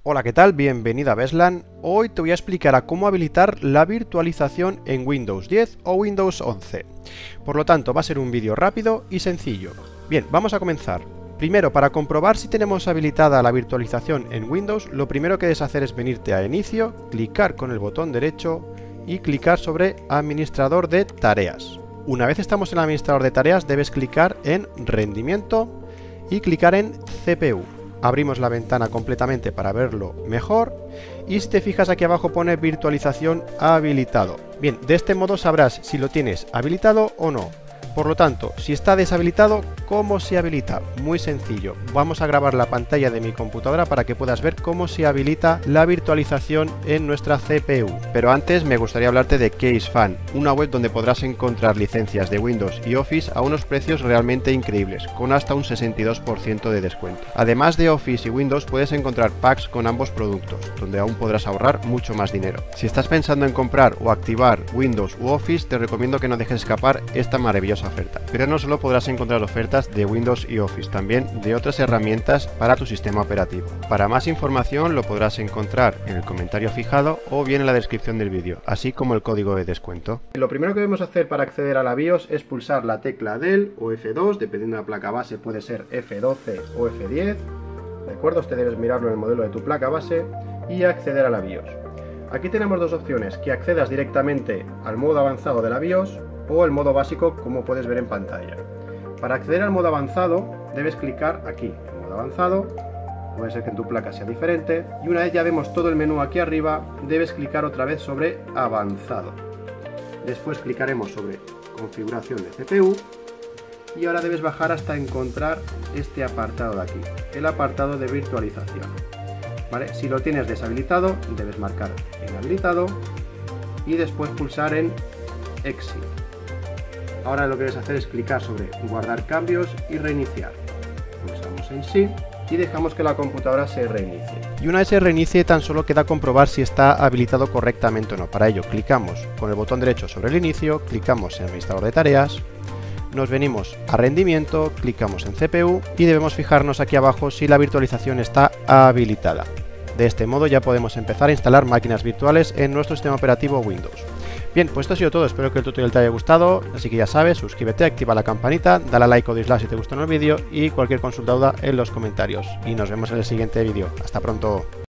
Hola, ¿qué tal? Bienvenido a Beslan. Hoy te voy a explicar a cómo habilitar la virtualización en Windows 10 o Windows 11. Por lo tanto, va a ser un vídeo rápido y sencillo. Bien, vamos a comenzar. Primero, para comprobar si tenemos habilitada la virtualización en Windows, lo primero que debes hacer es venirte a Inicio, clicar con el botón derecho y clicar sobre Administrador de Tareas. Una vez estamos en el Administrador de Tareas, debes clicar en Rendimiento y clicar en CPU. Abrimos la ventana completamente para verlo mejor y si te fijas aquí abajo pone virtualización habilitado. Bien, de este modo sabrás si lo tienes habilitado o no. Por lo tanto, si está deshabilitado, ¿cómo se habilita? Muy sencillo. Vamos a grabar la pantalla de mi computadora para que puedas ver cómo se habilita la virtualización en nuestra CPU. Pero antes me gustaría hablarte de CaseFan, una web donde podrás encontrar licencias de Windows y Office a unos precios realmente increíbles, con hasta un 62% de descuento. Además de Office y Windows, puedes encontrar packs con ambos productos, donde aún podrás ahorrar mucho más dinero. Si estás pensando en comprar o activar Windows u Office, te recomiendo que no dejes escapar esta maravillosa oferta. Pero no solo podrás encontrar ofertas de Windows y Office, también de otras herramientas para tu sistema operativo. Para más información lo podrás encontrar en el comentario fijado o bien en la descripción del vídeo, así como el código de descuento. Lo primero que debemos hacer para acceder a la BIOS es pulsar la tecla del o F2, dependiendo de la placa base puede ser F12 o F10. ¿De acuerdo? Este debes mirarlo en el modelo de tu placa base y acceder a la BIOS. Aquí tenemos dos opciones, que accedas directamente al modo avanzado de la BIOS o el modo básico, como puedes ver en pantalla. Para acceder al modo avanzado debes clicar aquí, en modo avanzado, puede ser que en tu placa sea diferente, y una vez ya vemos todo el menú aquí arriba, debes clicar otra vez sobre avanzado. Después clicaremos sobre configuración de CPU y ahora debes bajar hasta encontrar este apartado de aquí, el apartado de virtualización. ¿Vale? Si lo tienes deshabilitado, debes marcar en habilitado y después pulsar en Exit. Ahora lo que debes hacer es clicar sobre guardar cambios y reiniciar. Pulsamos en sí y dejamos que la computadora se reinicie. Y una vez se reinicie tan solo queda comprobar si está habilitado correctamente o no. Para ello clicamos con el botón derecho sobre el inicio, clicamos en administrador de tareas, nos venimos a rendimiento, clicamos en CPU y debemos fijarnos aquí abajo si la virtualización está habilitada. De este modo ya podemos empezar a instalar máquinas virtuales en nuestro sistema operativo Windows. Bien, pues esto ha sido todo, espero que el tutorial te haya gustado, así que ya sabes, suscríbete, activa la campanita, dale a like o dislike si te gustó el vídeo y cualquier consulta o duda en los comentarios. Y nos vemos en el siguiente vídeo. Hasta pronto.